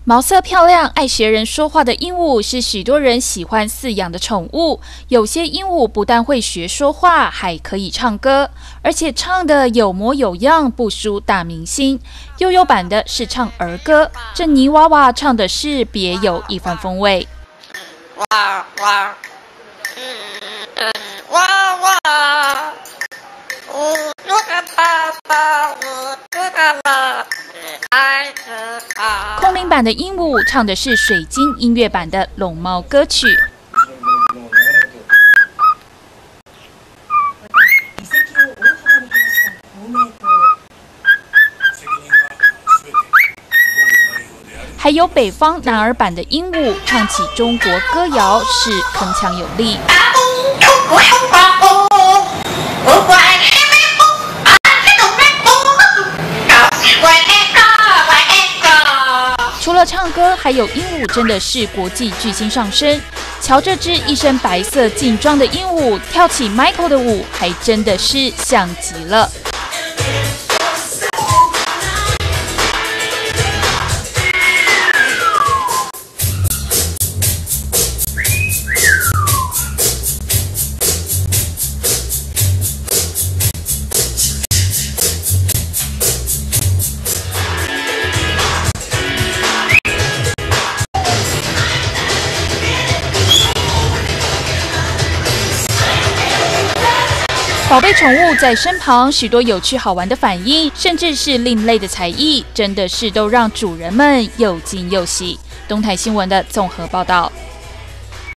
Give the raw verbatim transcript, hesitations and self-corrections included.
毛色漂亮、爱学人说话的鹦鹉是许多人喜欢饲养的宠物。有些鹦鹉不但会学说话，还可以唱歌，而且唱得有模有样，不输大明星。幼幼版的是唱儿歌，这泥娃娃唱的是别有一番风味。 哇哇，嗯哇哇，呜噜个爸爸，呜噜个妈。 空灵版的鹦鹉唱的是水晶音乐版的龙猫歌曲。还有北方男儿版的鹦鹉唱起中国歌谣，是铿锵有力。除了唱歌，还有鹦鹉真的是国际巨星上身。瞧这只一身白色劲装的鹦鹉，跳起 Michael 的舞，还真的是像极了。宝贝宠物在身旁，许多有趣好玩的反应，甚至是另类的才艺，真的是都让主人们又惊又喜。东台新闻的综合报道。